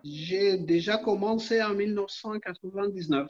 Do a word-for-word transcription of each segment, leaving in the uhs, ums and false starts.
J'ai déjà commencé en mille neuf cent quatre-vingt-dix-neuf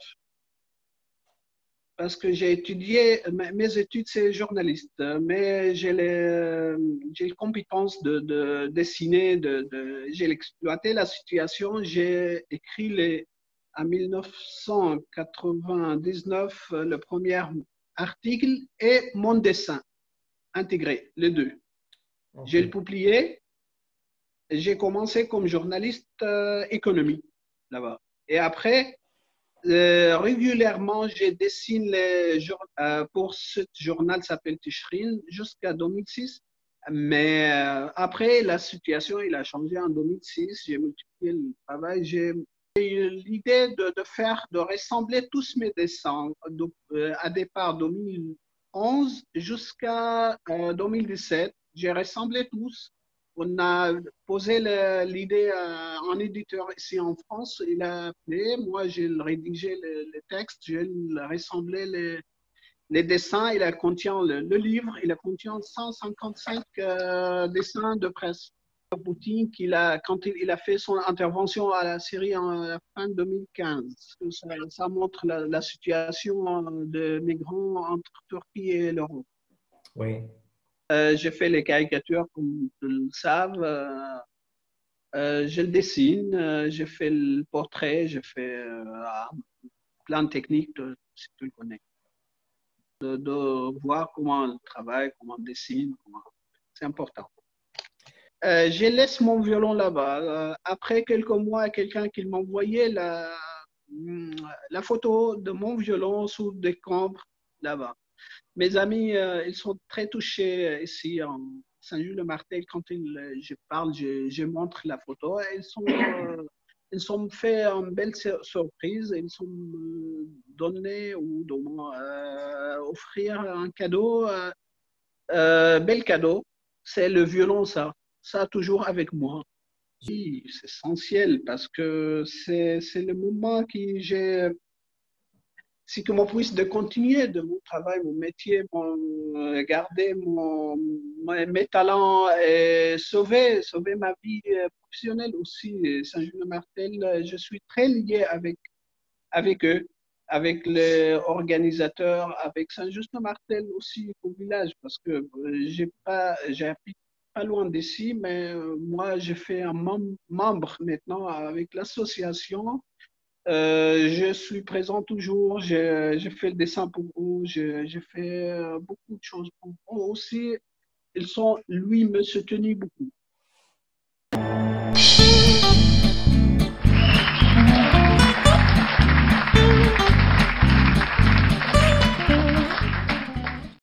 parce que j'ai étudié, mes études, c'est journaliste, mais j'ai les, j'ai les compétences de, de dessiner, de, de, j'ai exploité la situation, j'ai écrit les, en mille neuf cent quatre-vingt-dix-neuf le premier article et mon dessin intégré, les deux. Ok. J'ai le publié, j'ai commencé comme journaliste euh, économie là-bas. Et après, Euh, régulièrement, je dessine les jour- euh, pour ce journal qui s'appelle Tishrin jusqu'à deux mille six. Mais euh, après, la situation il a changé en deux mille six. J'ai multiplié le travail. J'ai eu l'idée de, de faire, de rassembler tous mes dessins de, euh, à départ deux mille onze jusqu'à euh, deux mille dix-sept. J'ai rassemblé tous. On a posé le- l'idée à un éditeur ici en France. Il a appelé. Moi, j'ai rédigé le, le texte, j'ai rassemblé les, les dessins. Il a contient le, le livre. Il a contient cent cinquante-cinq euh, dessins de presse. Poutine, qu'il a, quand il, il a fait son intervention à la Syrie en la fin deux mille quinze. Ça, ça montre la, la situation de migrants entre Turquie et l'Europe. Oui. Euh, j'ai fait les caricatures, comme vous le savez. Euh, Euh, je le dessine, euh, je fais le portrait, je fais euh, plein de techniques, de, si tu le connais, de, de voir comment on travaille, comment on dessine, comment... c'est important. Euh, je laisse mon violon là-bas. Euh, après quelques mois, quelqu'un qui m'envoyait la, la photo de mon violon sous des combres là-bas. Mes amis, euh, ils sont très touchés euh, ici en Saint-Jules-le-Martel. Quand ils, je parle, je, je montre la photo. Ils sont, euh, ils ont fait une belle surprise. Ils sont euh, donné ou euh, offrir un cadeau, euh, euh, bel cadeau. C'est le violon, ça. Ça, toujours avec moi. Oui, c'est essentiel parce que c'est c'est le moment que j'ai c'est que moi puisse de continuer de mon travail, mon métier, mon, euh, garder mon, mon- mes talents et sauver, sauver ma vie euh, professionnelle aussi. Saint-Julien-Martel, euh, je suis très lié avec, avec eux, avec les organisateurs, avec Saint-Just-Martel aussi au village, parce que euh, j'ai pas, j'habite pas loin d'ici, mais euh, moi, j'ai fait un mem- membre maintenant avec l'association. Euh, je suis présent toujours, je, je fais le dessin pour eux, je, je fais euh, beaucoup de choses pour eux aussi. Ils sont, lui, me soutenus beaucoup.